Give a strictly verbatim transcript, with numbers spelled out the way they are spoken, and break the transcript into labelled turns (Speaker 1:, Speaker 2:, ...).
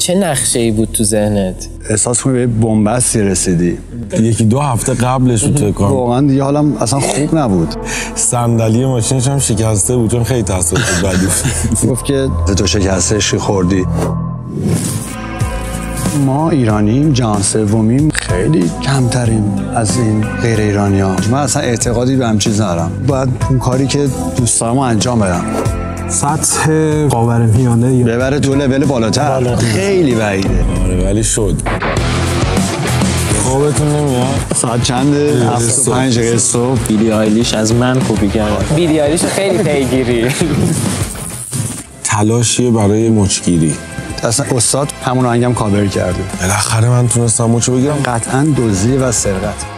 Speaker 1: چه نقشه‌ای بود تو ذهنت؟
Speaker 2: احساس کنی به بنبستی رسیدی.
Speaker 3: یکی دو هفته قبلش بود فکر کنم.
Speaker 2: واقعا دیگه حالم اصلا خوب نبود.
Speaker 3: صندلی ماشینش هم شکسته بود چون خیلی تصادف بدی.
Speaker 2: گفت که تو شکستش خوردی. ما ایرانیم، جهان سومیم، خیلی کمتریم از این غیر ایرانی‌ها. من اصلا اعتقادی به همین چیز ندارم. باید اون کاری که دوست دارم انجام بدم.
Speaker 4: سطح خاورمیانه
Speaker 2: ببره تو لول بالاتر. خیلی بعیده.
Speaker 3: آره ولی شد. خوابتون نمیاد؟
Speaker 2: ساعت چنده؟ هفت و پنج دقیقه صبح.
Speaker 1: بیلی آیلیش از من خوبی کرد. بیلی آیلیش خیلی پیگیری.
Speaker 3: تلاشیه برای مچگیری.
Speaker 2: اصلا استاد همون آهنگم کاور کرده.
Speaker 3: بالاخره من تونستم مچو بگیرم.
Speaker 2: قطعاً دزدی و سرقت.